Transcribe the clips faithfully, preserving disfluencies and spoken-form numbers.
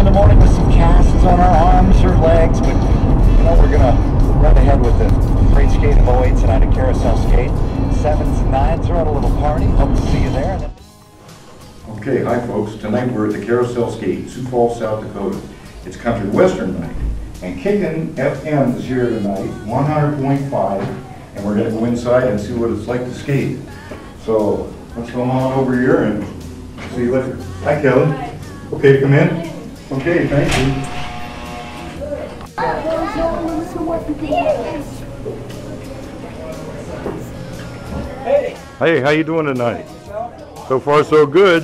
the morning with some casts on our arms or legs, but you know, we're gonna run ahead with the great skate of oh eight tonight at Carousel Skate. Sevens and nines are at a little party. Hope to see you there. Okay, hi folks. Tonight we're at the Carousel Skate, Sioux Falls, South Dakota. It's country western night, and Kickin F M is here tonight, one hundred point five, and we're gonna go inside and see what it's like to skate. So let's go on over here and see you later. Hi, Kelly. Okay, come in. Okay, thank you. Hey. Hey, how you doing tonight? So far, so good.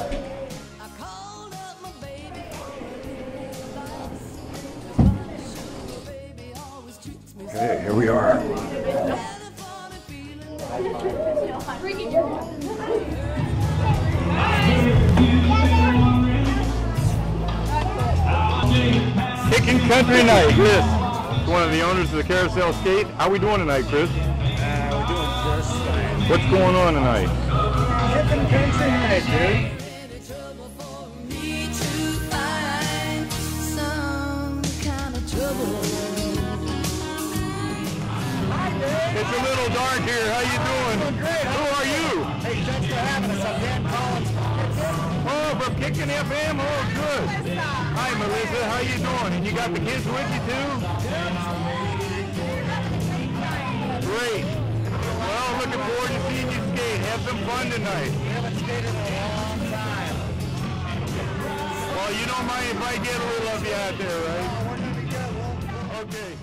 Okay, here we are. Kickin Country Night, Chris. One of the owners of the Carousel Skate. How are we doing tonight, Chris? Uh, we're doing just fine. What's going on tonight? Kickin Country Night, dude. It's a little dark here. How you doing? Doing great. Who are you? Hey, thanks for having us. I'm Dan Collins. Oh, from Kickin F M. Oh, good. Hi, Melissa. How you doing? And you got the kids with you too? Great. Well, looking forward to seeing you skate. Have some fun tonight. We haven't skated in a long time. Well, you don't mind if I get a little of you out there, right? We're gonna be good. We'll, Okay.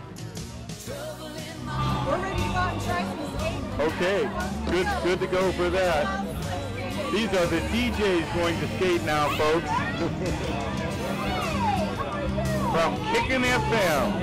We're ready to go out and try some skating. Okay. Good. Good to go for that. These are the D Js going to skate now, folks. From Kickin F M.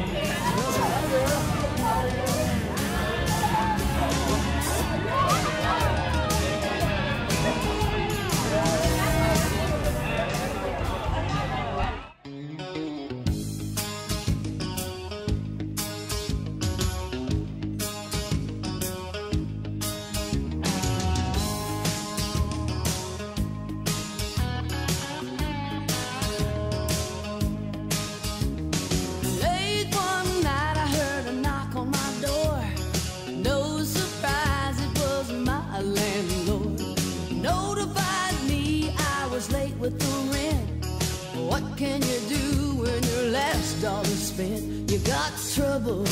With the rent, what can you do when your last dollar's spent? You got trouble,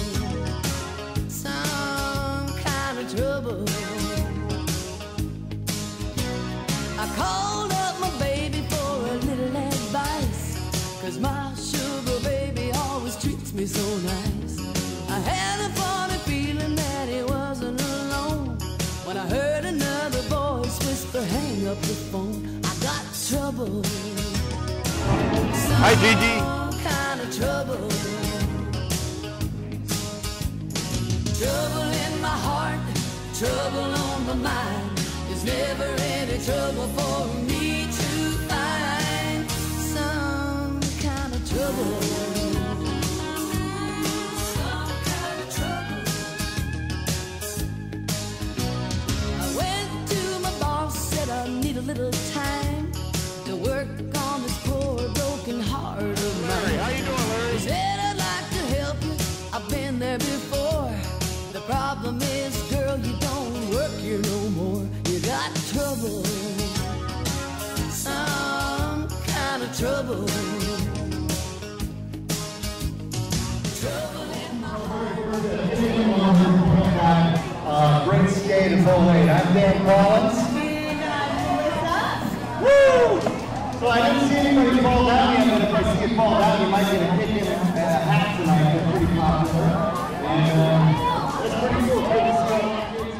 some kind of trouble. I called up my baby for a little advice, 'cause my sugar baby always treats me so nice. I had a funny feeling that he wasn't alone when I heard another voice whisper, hang up the phone. Trouble. Hi, Gigi. Kind of trouble. Trouble in my heart, trouble on my mind. There's never any trouble for me to find. Some kind of trouble. Some kind of trouble. I went to my boss, said I need a little time to work on this poor broken heart of mine. Larry, how you doing, Larry? He said I'd like to help you. I've been there before. The problem is, girl, you don't work here no more. You got trouble, some kind of trouble. Trouble in my heart. Uh, great skate of oh eight. I'm Dan Collins. Woo! So I didn't see anybody fall down yet, but if I see you fall down, you might get a kick in a hat tonight. They're pretty popular. And um, it's pretty cool. Good to see you.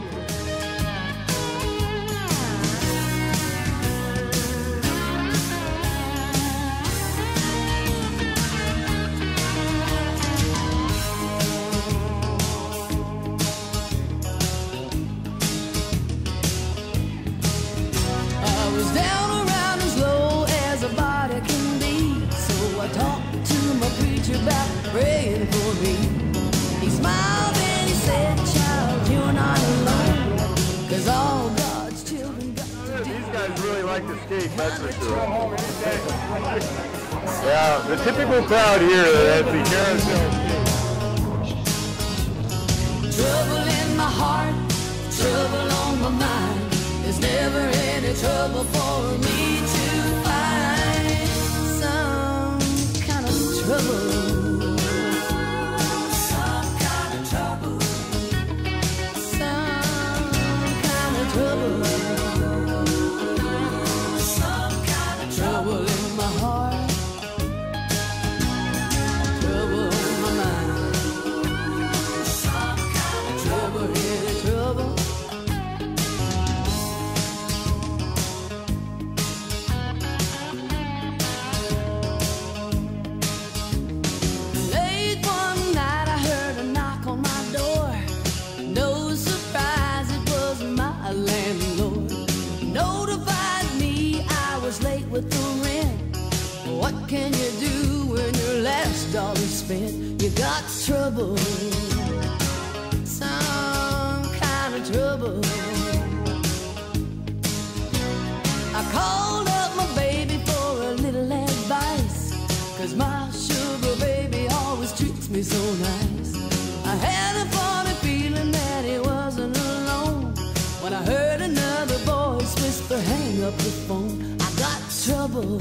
I was down around as low as a body can be, so I talked to my preacher about praying for me. He smiled and he said, child, you're not alone, 'cause all God's children got to do. These guys really like to skate, that's for sure. Yeah, the typical crowd here at the Carousel. Trouble in my heart, trouble on my mind. There's never any trouble for me to find. Some kind of trouble. Some kind of trouble. Some kind of trouble. Some kind of trouble in my heart. Trouble on my mind. Some kind of trouble, really trouble. Late one night I heard a knock on my door. No surprise, it was my landlord. Notified me I was late with the rent. What can you do when your last dollar's spent? You got trouble, some kind of trouble. I called up my baby for a little advice, 'cause my sugar baby always treats me so nice. I had a funny feeling that he wasn't alone when I heard another voice whisper, hang up the phone. I got trouble,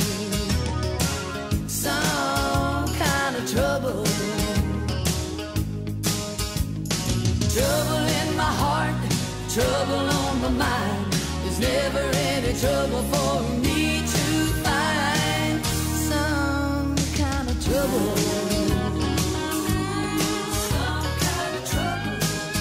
some kind of trouble. Trouble in my heart, trouble on my mind. There's never any trouble for me to find. Some kind of trouble. Some kind of trouble.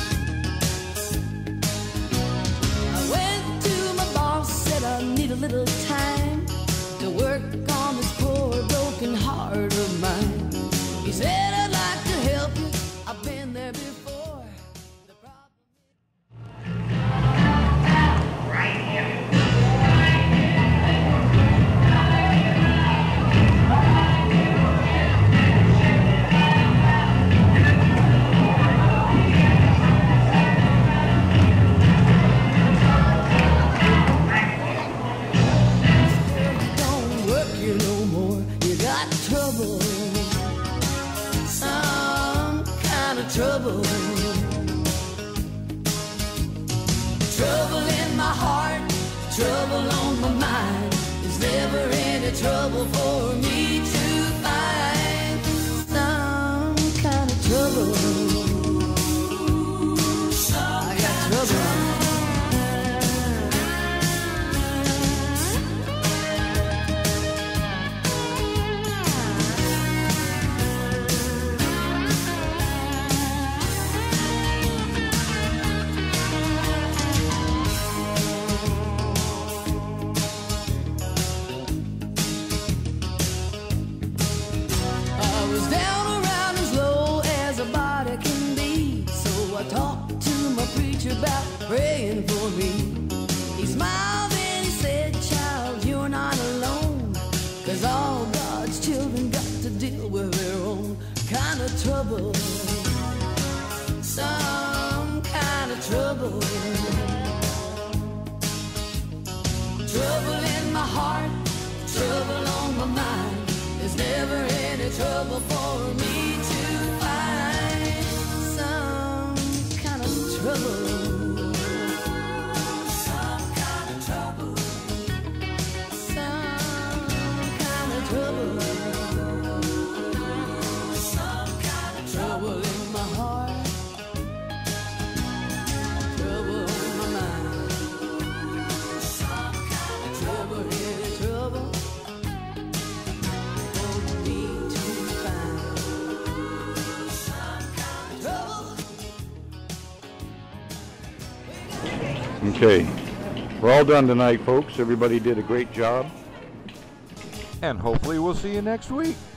I went to my boss, said I need a little time to work on this poor broken heart of mine. He said, I'd like to help you, I've been there before. The problem don't work you no more. You got trouble, some kind of trouble. Trouble in my heart, trouble on my mind. There's never any trouble for me to find. Some kind of trouble. I got trouble. I was down around as low as a body can be, so I talked to my preacher about praying for me. He smiled and he said, child, you're not alone, 'cause all God's children got to deal with their own kind of trouble. Some kind of trouble. Trouble in my heart, trouble on my mind. There's never any trouble for me to find. Some kind of trouble. Some kind of trouble. Some kind of trouble. Some kind of trouble in my heart. Trouble in my mind. Some kind of trouble, really trouble. Okay, we're all done tonight, folks. Everybody did a great job. And hopefully we'll see you next week.